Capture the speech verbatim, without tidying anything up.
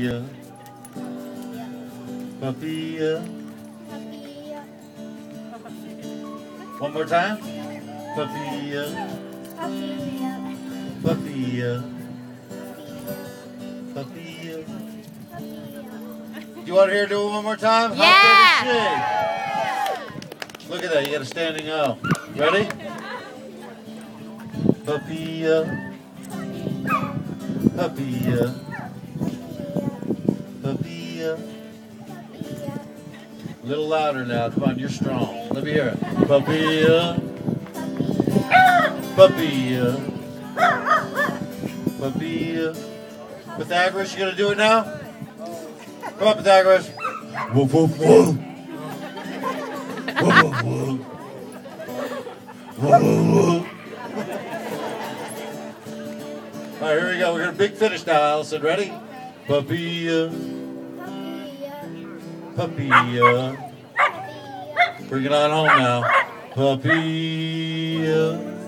Papilla. One more time. Papilla. Papilla. Papilla. Do you want to hear her do it one more time? Yeah. How good is she? Look at that. You got a standing O. Ready? Papilla. Papilla. Papilla. A little louder now. Come on, you're strong. Let me hear it. Papilla. Papilla. Papilla. Pythagoras, you gonna do it now? Come on, Pythagoras. Woof, woof, woof. Woof, woof, woof. Woof, woof, woof. All right, here we go. We're gonna big finish now, Allison. Ready? Papilla. Papilla. Bring it on home now. Papilla.